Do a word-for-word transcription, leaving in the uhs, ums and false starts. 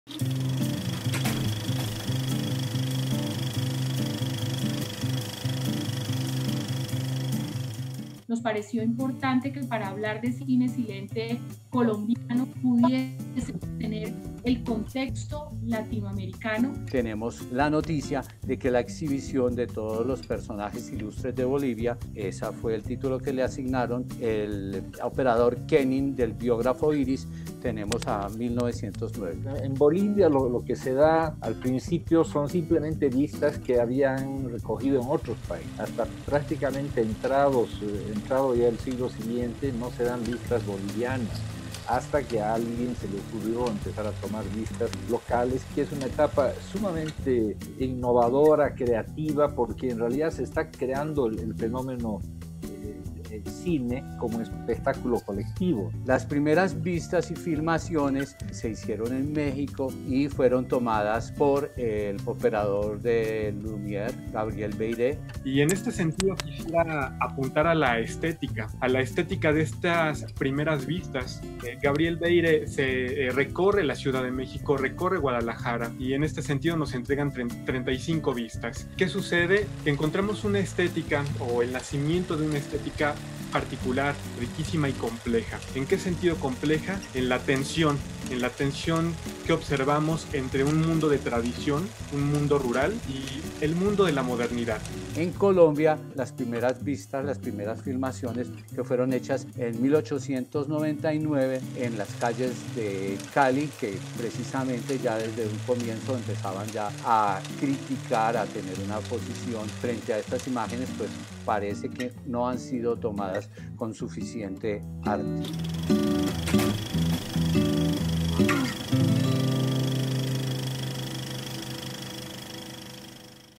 Nos pareció importante que para hablar de cine silente colombiano pudiese tener el contexto latinoamericano. Tenemos la noticia de que la exhibición de todos los personajes ilustres de Bolivia, ese fue el título que le asignaron el operador Kenin del biógrafo Iris, tenemos a mil novecientos nueve. En Bolivia lo, lo que se da al principio son simplemente vistas que habían recogido en otros países. Hasta prácticamente entrados, entrado ya el siglo siguiente no se dan vistas bolivianas, hasta que a alguien se le ocurrió empezar a tomar vistas locales, que es una etapa sumamente innovadora, creativa, porque en realidad se está creando el, el fenómeno el cine como espectáculo colectivo. Las primeras vistas y filmaciones se hicieron en México y fueron tomadas por el operador de Lumière, Gabriel Beiré. Y en este sentido quisiera apuntar a la estética, a la estética de estas primeras vistas. Eh, Gabriel Beiré se eh, recorre la Ciudad de México, recorre Guadalajara y en este sentido nos entregan treinta y cinco vistas. ¿Qué sucede? Que encontramos una estética o el nacimiento de una estética particular, riquísima y compleja. ¿En qué sentido compleja? En la tensión, en la tensión que observamos entre un mundo de tradición, un mundo rural y el mundo de la modernidad. En Colombia, las primeras vistas, las primeras filmaciones que fueron hechas en mil ochocientos noventa y nueve en las calles de Cali, que precisamente ya desde un comienzo empezaban ya a criticar, a tener una posición frente a estas imágenes, pues parece que no han sido tomadas con suficiente arte.